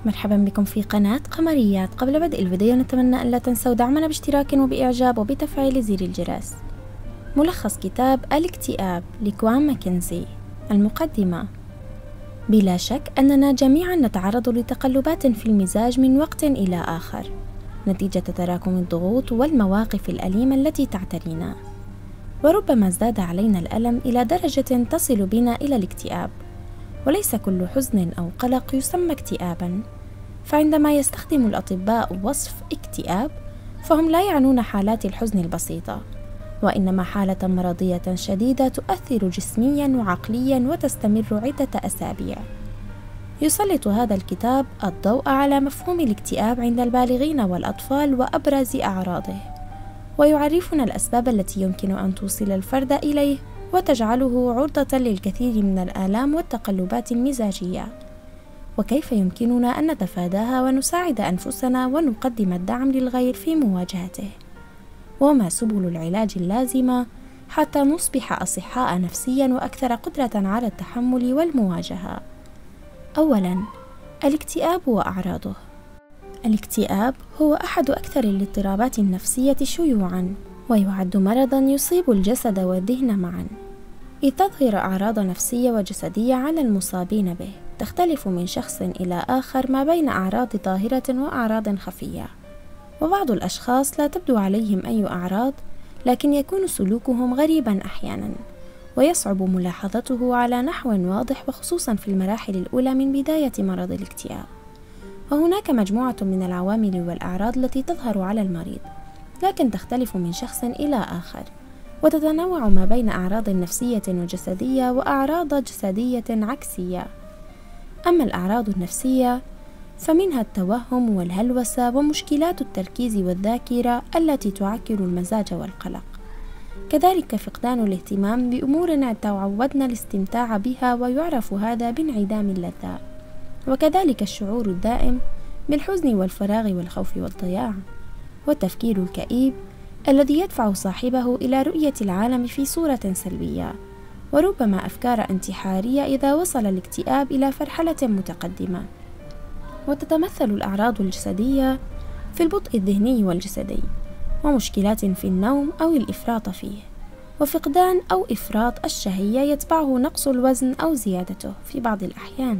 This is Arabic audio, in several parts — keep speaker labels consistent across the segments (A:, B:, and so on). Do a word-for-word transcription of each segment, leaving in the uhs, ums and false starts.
A: مرحبا بكم في قناة قمريات. قبل بدء الفيديو نتمنى أن لا تنسوا دعمنا باشتراك وبإعجاب وبتفعيل زر الجرس. ملخص كتاب الاكتئاب لكوان ماكنزي. المقدمة: بلا شك أننا جميعا نتعرض لتقلبات في المزاج من وقت إلى آخر نتيجة تراكم الضغوط والمواقف الأليمة التي تعترينا، وربما ازداد علينا الألم إلى درجة تصل بنا إلى الاكتئاب. وليس كل حزن أو قلق يسمى اكتئابا، فعندما يستخدم الأطباء وصف اكتئاب فهم لا يعنون حالات الحزن البسيطة، وإنما حالة مرضية شديدة تؤثر جسميا وعقليا وتستمر عدة أسابيع. يسلط هذا الكتاب الضوء على مفهوم الاكتئاب عند البالغين والأطفال وأبرز أعراضه، ويعرفنا الأسباب التي يمكن أن توصل الفرد إليه وتجعله عرضة للكثير من الآلام والتقلبات المزاجية، وكيف يمكننا أن نتفاداها ونساعد أنفسنا ونقدم الدعم للغير في مواجهته، وما سبل العلاج اللازمة حتى نصبح أصحاء نفسيا وأكثر قدرة على التحمل والمواجهة. أولا، الاكتئاب وأعراضه. الاكتئاب هو أحد أكثر الاضطرابات النفسية شيوعا، ويعد مرضا يصيب الجسد والذهن معا، إذ تظهر أعراض نفسية وجسدية على المصابين به تختلف من شخص إلى آخر ما بين أعراض ظاهرة وأعراض خفية. وبعض الأشخاص لا تبدو عليهم أي أعراض، لكن يكون سلوكهم غريبا أحيانا، ويصعب ملاحظته على نحو واضح، وخصوصا في المراحل الأولى من بداية مرض الاكتئاب. وهناك مجموعة من العوامل والأعراض التي تظهر على المريض، لكن تختلف من شخص إلى آخر، وتتنوع ما بين أعراض نفسية وجسدية وأعراض جسدية عكسية. أما الأعراض النفسية فمنها التوهم والهلوسة ومشكلات التركيز والذاكرة التي تعكر المزاج والقلق، كذلك فقدان الاهتمام بأمور تعودنا الاستمتاع بها ويعرف هذا بانعدام اللذة، وكذلك الشعور الدائم بالحزن والفراغ والخوف والضياع، والتفكير الكئيب الذي يدفع صاحبه إلى رؤية العالم في صورة سلبية، وربما أفكار انتحارية إذا وصل الاكتئاب إلى مرحلة متقدمة. وتتمثل الأعراض الجسدية في البطء الذهني والجسدي، ومشكلات في النوم أو الإفراط فيه، وفقدان أو إفراط الشهية يتبعه نقص الوزن أو زيادته في بعض الأحيان،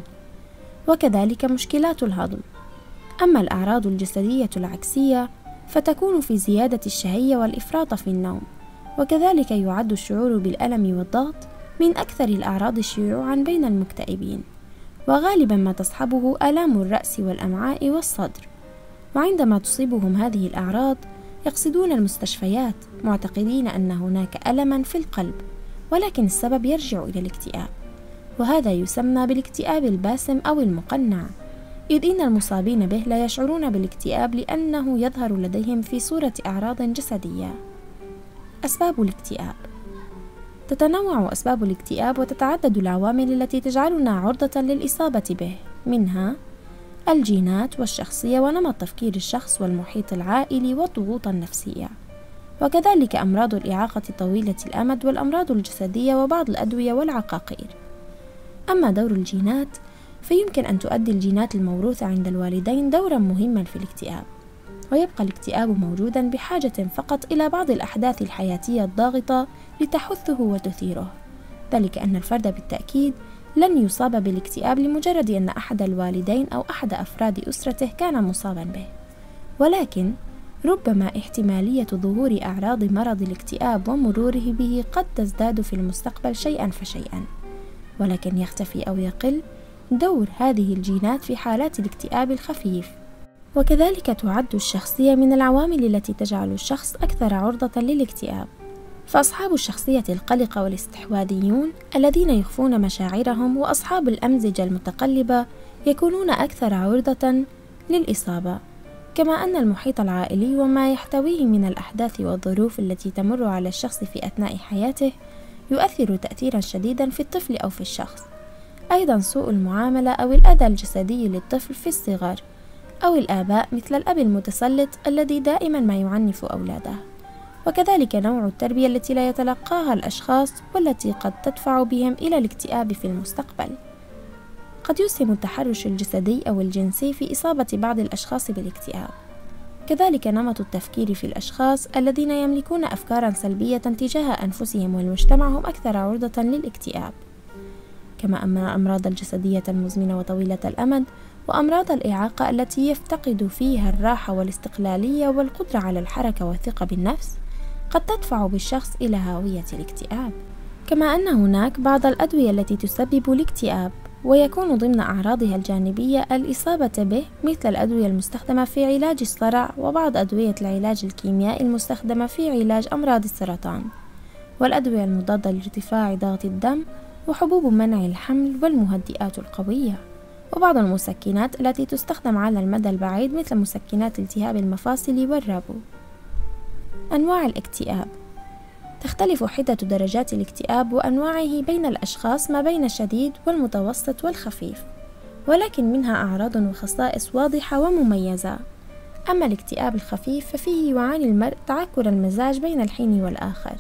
A: وكذلك مشكلات الهضم. أما الأعراض الجسدية العكسية فتكون في زيادة الشهية والإفراط في النوم، وكذلك يعد الشعور بالألم والضغط من أكثر الأعراض شيوعا بين المكتئبين، وغالبا ما تصحبه آلام الرأس والأمعاء والصدر. وعندما تصيبهم هذه الأعراض يقصدون المستشفيات معتقدين أن هناك ألما في القلب، ولكن السبب يرجع إلى الاكتئاب، وهذا يسمى بالاكتئاب الباسم أو المقنع، إذ إن المصابين به لا يشعرون بالاكتئاب لأنه يظهر لديهم في صورة أعراض جسدية. أسباب الاكتئاب. تتنوع أسباب الاكتئاب وتتعدد العوامل التي تجعلنا عرضة للإصابة به، منها الجينات والشخصية ونمط تفكير الشخص والمحيط العائلي والضغوط النفسية، وكذلك أمراض الإعاقة طويلة الأمد والأمراض الجسدية وبعض الأدوية والعقاقير. أما دور الجينات فيمكن أن تؤدي الجينات الموروثة عند الوالدين دورا مهما في الاكتئاب، ويبقى الاكتئاب موجودا بحاجة فقط إلى بعض الأحداث الحياتية الضاغطة لتحثه وتثيره، ذلك أن الفرد بالتأكيد لن يصاب بالاكتئاب لمجرد أن أحد الوالدين أو أحد أفراد أسرته كان مصابا به، ولكن ربما احتمالية ظهور أعراض مرض الاكتئاب ومروره به قد تزداد في المستقبل شيئا فشيئا، ولكن يختفي أو يقل دور هذه الجينات في حالات الاكتئاب الخفيف. وكذلك تعد الشخصية من العوامل التي تجعل الشخص أكثر عرضة للاكتئاب، فأصحاب الشخصية القلقة والاستحواذيون الذين يخفون مشاعرهم وأصحاب الأمزجة المتقلبة يكونون أكثر عرضة للإصابة، كما أن المحيط العائلي وما يحتويه من الأحداث والظروف التي تمر على الشخص في أثناء حياته يؤثر تأثيرا شديدا في الطفل أو في الشخص. أيضا سوء المعاملة أو الأذى الجسدي للطفل في الصغر، أو الآباء مثل الأب المتسلط الذي دائما ما يعنف أولاده، وكذلك نوع التربية التي لا يتلقاها الأشخاص والتي قد تدفع بهم إلى الاكتئاب في المستقبل. قد يسهم التحرش الجسدي أو الجنسي في إصابة بعض الأشخاص بالاكتئاب. كذلك نمط التفكير في الأشخاص الذين يملكون أفكارا سلبية تجاه أنفسهم والمجتمع هم أكثر عرضة للاكتئاب، كما أن الأمراض الجسدية المزمنة وطويلة الأمد وأمراض الإعاقة التي يفتقد فيها الراحة والاستقلالية والقدرة على الحركة والثقة بالنفس قد تدفع بالشخص إلى هاوية الاكتئاب. كما أن هناك بعض الأدوية التي تسبب الاكتئاب ويكون ضمن أعراضها الجانبية الإصابة به، مثل الأدوية المستخدمة في علاج الصرع وبعض أدوية العلاج الكيميائي المستخدمة في علاج أمراض السرطان، والأدوية المضادة لارتفاع ضغط الدم وحبوب منع الحمل والمهدئات القوية، وبعض المسكنات التي تستخدم على المدى البعيد مثل مسكنات التهاب المفاصل والربو. أنواع الاكتئاب: تختلف حدة درجات الاكتئاب وأنواعه بين الأشخاص ما بين الشديد والمتوسط والخفيف، ولكن منها أعراض وخصائص واضحة ومميزة. أما الاكتئاب الخفيف ففيه يعاني المرء تعكر المزاج بين الحين والآخر،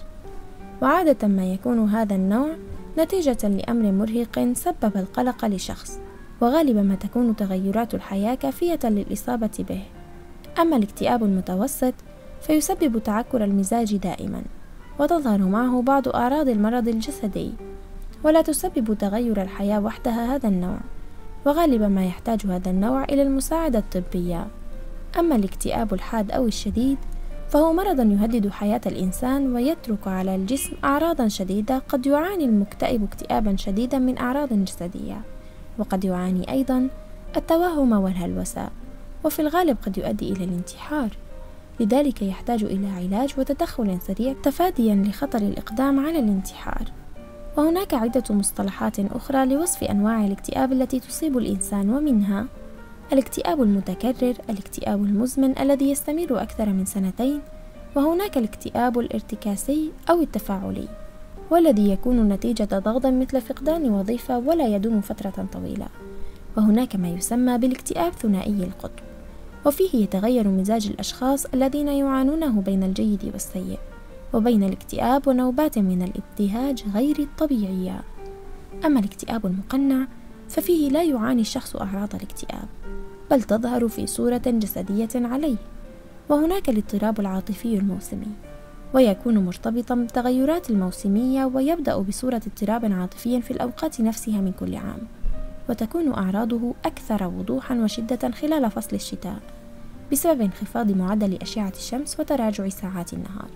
A: وعادة ما يكون هذا النوع نتيجة لأمر مرهق سبب القلق لشخص، وغالبا ما تكون تغيرات الحياة كافية للإصابة به. أما الاكتئاب المتوسط فيسبب تعكر المزاج دائما، وتظهر معه بعض أعراض المرض الجسدي، ولا تسبب تغير الحياة وحدها هذا النوع، وغالبا ما يحتاج هذا النوع إلى المساعدة الطبية. أما الاكتئاب الحاد أو الشديد فهو مرض يهدد حياة الإنسان ويترك على الجسم أعراضا شديدة. قد يعاني المكتئب اكتئابا شديدا من أعراض جسدية، وقد يعاني أيضا التوهم والهلوسة، وفي الغالب قد يؤدي إلى الانتحار، لذلك يحتاج إلى علاج وتدخل سريع تفاديا لخطر الإقدام على الانتحار. وهناك عدة مصطلحات أخرى لوصف أنواع الاكتئاب التي تصيب الإنسان، ومنها الاكتئاب المتكرر، الاكتئاب المزمن الذي يستمر أكثر من سنتين، وهناك الاكتئاب الارتكاسي أو التفاعلي والذي يكون نتيجة ضغط مثل فقدان وظيفة ولا يدوم فترة طويلة، وهناك ما يسمى بالاكتئاب ثنائي القطب، وفيه يتغير مزاج الأشخاص الذين يعانونه بين الجيد والسيء، وبين الاكتئاب ونوبات من الابتهاج غير الطبيعية. أما الاكتئاب المقنع ففيه لا يعاني الشخص أعراض الاكتئاب، بل تظهر في صورة جسدية عليه. وهناك الاضطراب العاطفي الموسمي، ويكون مرتبطا بالتغيرات الموسمية، ويبدأ بصورة اضطراب عاطفي في الأوقات نفسها من كل عام، وتكون أعراضه أكثر وضوحا وشدة خلال فصل الشتاء بسبب انخفاض معدل أشعة الشمس وتراجع ساعات النهار.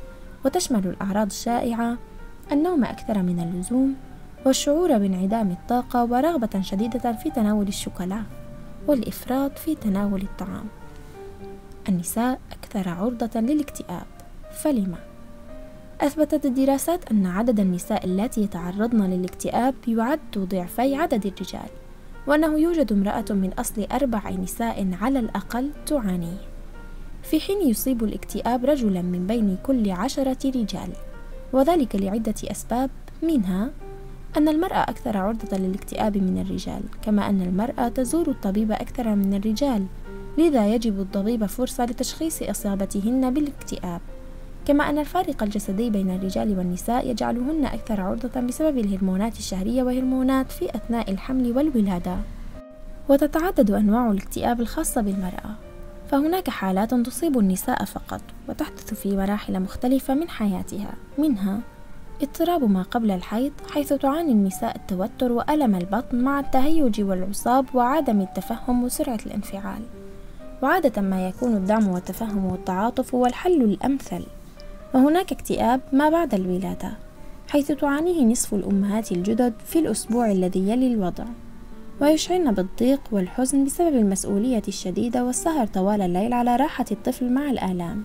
A: وتشمل الأعراض الشائعة النوم أكثر من اللزوم، والشعور بانعدام الطاقة، ورغبة شديدة في تناول الشوكولا، والإفراط في تناول الطعام. النساء أكثر عرضة للاكتئاب، فلما؟ أثبتت الدراسات أن عدد النساء اللاتي يتعرضن للاكتئاب يعد ضعفي عدد الرجال، وأنه يوجد امرأة من أصل أربع نساء على الأقل تعانيه، في حين يصيب الاكتئاب رجلا من بين كل عشرة رجال، وذلك لعدة أسباب، منها أن المرأة أكثر عرضة للاكتئاب من الرجال، كما أن المرأة تزور الطبيب أكثر من الرجال، لذا يجب الطبيب فرصة لتشخيص إصابتهن بالاكتئاب، كما أن الفارق الجسدي بين الرجال والنساء يجعلهن أكثر عرضة بسبب الهرمونات الشهرية وهرمونات في أثناء الحمل والولادة. وتتعدد أنواع الاكتئاب الخاصة بالمرأة، فهناك حالات تصيب النساء فقط وتحدث في مراحل مختلفة من حياتها، منها اضطراب ما قبل الحيض، حيث تعاني النساء التوتر وألم البطن مع التهيج والعصاب وعدم التفهم وسرعة الانفعال، وعادة ما يكون الدعم والتفهم والتعاطف هو الحل الأمثل. وهناك اكتئاب ما بعد الولادة، حيث تعانيه نصف الأمهات الجدد في الأسبوع الذي يلي الوضع، ويشعرن بالضيق والحزن بسبب المسؤولية الشديدة والسهر طوال الليل على راحة الطفل مع الآلام،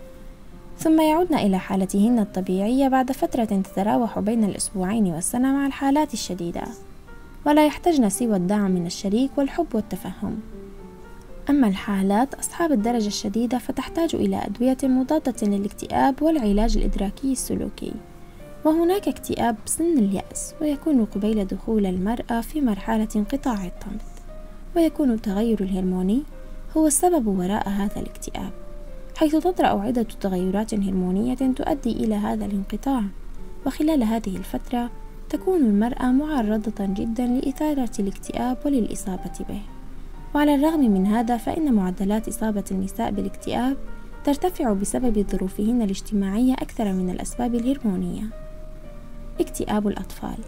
A: ثم يعودن إلى حالتهن الطبيعية بعد فترة تتراوح بين الأسبوعين والسنة مع الحالات الشديدة، ولا يحتاجن سوى الدعم من الشريك والحب والتفهم. أما الحالات أصحاب الدرجة الشديدة فتحتاج إلى أدوية مضادة للاكتئاب والعلاج الإدراكي السلوكي. وهناك اكتئاب سن اليأس، ويكون قبيل دخول المرأة في مرحلة انقطاع الطمث، ويكون التغير الهرموني هو السبب وراء هذا الاكتئاب، حيث تطرأ عدة تغيرات هرمونية تؤدي إلى هذا الانقطاع. وخلال هذه الفترة تكون المرأة معرضة جدا لإثارة الاكتئاب وللإصابة به. وعلى الرغم من هذا فإن معدلات إصابة النساء بالاكتئاب ترتفع بسبب ظروفهن الاجتماعية أكثر من الأسباب الهرمونية. اكتئاب الأطفال.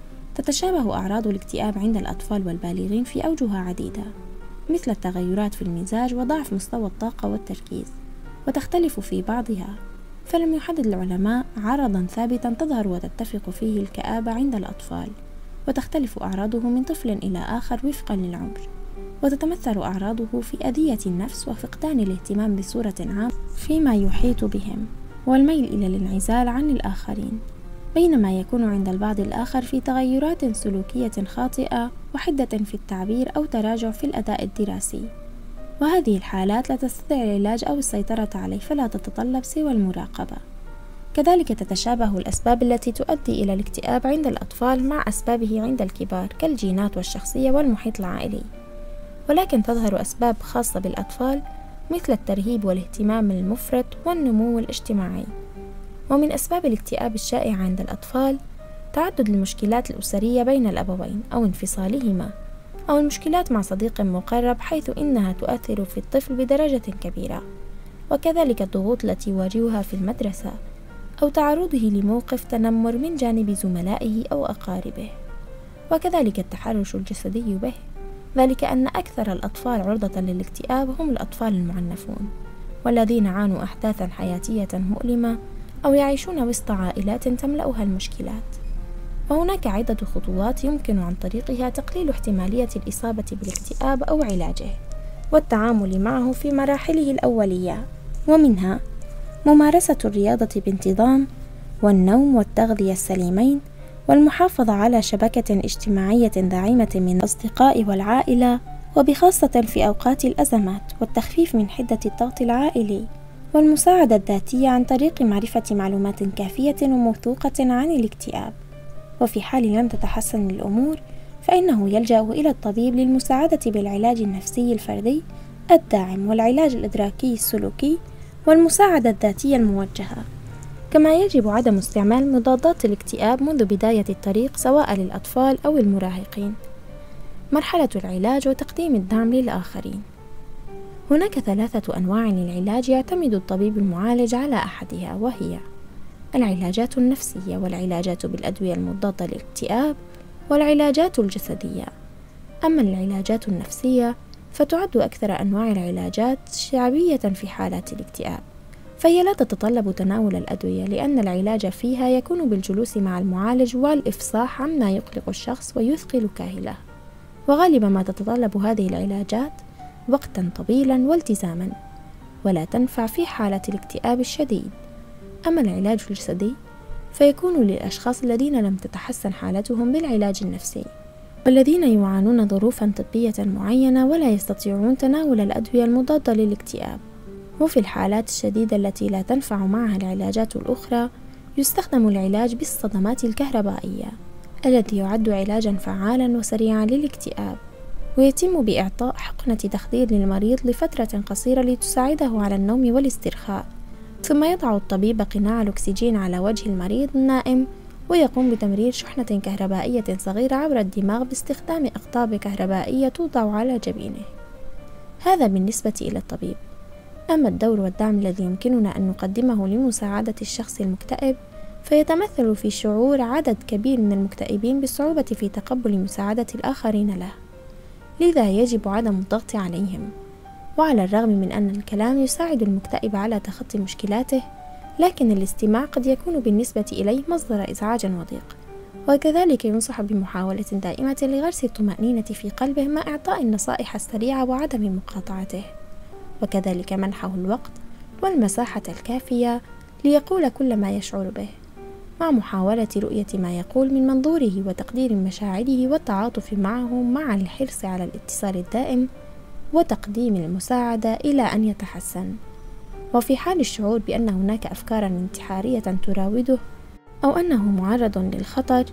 A: تتشابه أعراض الاكتئاب عند الأطفال والبالغين في أوجه عديدة، مثل التغيرات في المزاج وضعف مستوى الطاقة والتركيز، وتختلف في بعضها، فلم يحدد العلماء عرضا ثابتا تظهر وتتفق فيه الكآبة عند الأطفال، وتختلف أعراضه من طفل إلى آخر وفقا للعمر، وتتمثل أعراضه في أذية النفس وفقدان الاهتمام بصورة عامة فيما يحيط بهم، والميل إلى الانعزال عن الآخرين، بينما يكون عند البعض الآخر في تغيرات سلوكية خاطئة وحدة في التعبير أو تراجع في الأداء الدراسي. وهذه الحالات لا تستطيع العلاج أو السيطرة عليه، فلا تتطلب سوى المراقبة. كذلك تتشابه الأسباب التي تؤدي إلى الاكتئاب عند الأطفال مع أسبابه عند الكبار كالجينات والشخصية والمحيط العائلي، ولكن تظهر أسباب خاصة بالأطفال مثل الترهيب والاهتمام المفرط والنمو الاجتماعي. ومن أسباب الاكتئاب الشائعة عند الأطفال تعدد المشكلات الأسرية بين الأبوين أو انفصالهما، أو المشكلات مع صديق مقرب حيث إنها تؤثر في الطفل بدرجة كبيرة، وكذلك الضغوط التي يواجهها في المدرسة، أو تعرضه لموقف تنمر من جانب زملائه أو أقاربه، وكذلك التحرش الجسدي به، ذلك أن أكثر الأطفال عرضة للاكتئاب هم الأطفال المعنفون، والذين عانوا أحداثا حياتية مؤلمة أو يعيشون وسط عائلات تملأها المشكلات. وهناك عدة خطوات يمكن عن طريقها تقليل احتمالية الإصابة بالاكتئاب أو علاجه والتعامل معه في مراحله الأولية، ومنها ممارسة الرياضة بانتظام، والنوم والتغذية السليمين، والمحافظة على شبكة اجتماعية داعمة من الأصدقاء والعائلة، وبخاصة في أوقات الأزمات، والتخفيف من حدة الضغط العائلي، والمساعدة الذاتية عن طريق معرفة معلومات كافية وموثوقة عن الاكتئاب. وفي حال لم تتحسن الأمور فإنه يلجأ إلى الطبيب للمساعدة بالعلاج النفسي الفردي الداعم والعلاج الإدراكي السلوكي والمساعدة الذاتية الموجهة. كما يجب عدم استعمال مضادات الاكتئاب منذ بداية الطريق سواء للأطفال أو المراهقين. مرحلة العلاج وتقديم الدعم للآخرين. هناك ثلاثة أنواع للعلاج يعتمد الطبيب المعالج على أحدها، وهي العلاجات النفسية، والعلاجات بالأدوية المضادة للاكتئاب، والعلاجات الجسدية. أما العلاجات النفسية فتعد أكثر أنواع العلاجات شعبية في حالات الاكتئاب، فهي لا تتطلب تناول الأدوية، لأن العلاج فيها يكون بالجلوس مع المعالج والإفصاح عما يقلق الشخص ويثقل كاهله، وغالبا ما تتطلب هذه العلاجات وقتا طويلا والتزاما، ولا تنفع في حالة الاكتئاب الشديد. أما العلاج الجسدي فيكون للأشخاص الذين لم تتحسن حالتهم بالعلاج النفسي، والذين يعانون ظروفا طبية معينة ولا يستطيعون تناول الأدوية المضادة للاكتئاب. وفي الحالات الشديدة التي لا تنفع معها العلاجات الأخرى يستخدم العلاج بالصدمات الكهربائية الذي يعد علاجا فعالا وسريعا للاكتئاب، ويتم بإعطاء حقنة تخدير للمريض لفترة قصيرة لتساعده على النوم والاسترخاء، ثم يضع الطبيب قناع الأكسجين على وجه المريض النائم ويقوم بتمرير شحنة كهربائية صغيرة عبر الدماغ باستخدام أقطاب كهربائية توضع على جبينه. هذا بالنسبة إلى الطبيب. أما الدور والدعم الذي يمكننا أن نقدمه لمساعدة الشخص المكتئب فيتمثل في شعور عدد كبير من المكتئبين بالصعوبة في تقبل مساعدة الآخرين له، لذا يجب عدم الضغط عليهم. وعلى الرغم من أن الكلام يساعد المكتئب على تخطي مشكلاته، لكن الاستماع قد يكون بالنسبة إليه مصدر إزعاج وضيق، وكذلك ينصح بمحاولة دائمة لغرس الطمأنينة في قلبه مع إعطاء النصائح السريعة وعدم مقاطعته، وكذلك منحه الوقت والمساحة الكافية ليقول كل ما يشعر به، مع محاولة رؤية ما يقول من منظوره وتقدير مشاعره والتعاطف معه، مع الحرص على الاتصال الدائم وتقديم المساعدة إلى أن يتحسن. وفي حال الشعور بأن هناك أفكارا انتحارية تراوده أو أنه معرض للخطر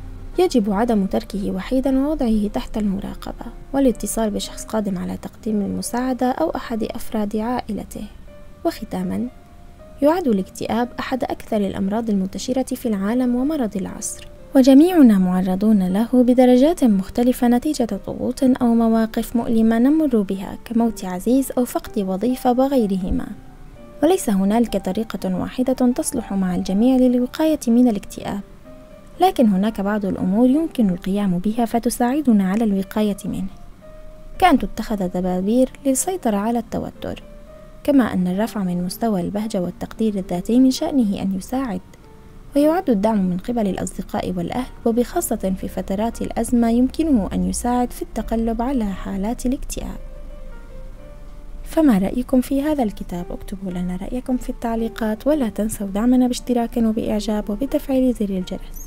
A: يجب عدم تركه وحيدا ووضعه تحت المراقبة والاتصال بشخص قادم على تقديم المساعدة أو أحد أفراد عائلته. وختاما، يعد الاكتئاب أحد أكثر الأمراض المنتشرة في العالم ومرض العصر، وجميعنا معرضون له بدرجات مختلفة نتيجة ضغوط أو مواقف مؤلمة نمر بها كموت عزيز أو فقد وظيفة وغيرهما، وليس هنالك طريقة واحدة تصلح مع الجميع للوقاية من الاكتئاب، لكن هناك بعض الأمور يمكن القيام بها فتساعدنا على الوقاية منه، كأن تتخذ تدابير للسيطرة على التوتر، كما أن الرفع من مستوى البهجة والتقدير الذاتي من شأنه أن يساعد، ويعد الدعم من قبل الأصدقاء والأهل وبخاصة في فترات الأزمة يمكنه أن يساعد في التغلب على حالات الاكتئاب. فما رأيكم في هذا الكتاب؟ اكتبوا لنا رأيكم في التعليقات، ولا تنسوا دعمنا باشتراك وبإعجاب وبتفعيل زر الجرس.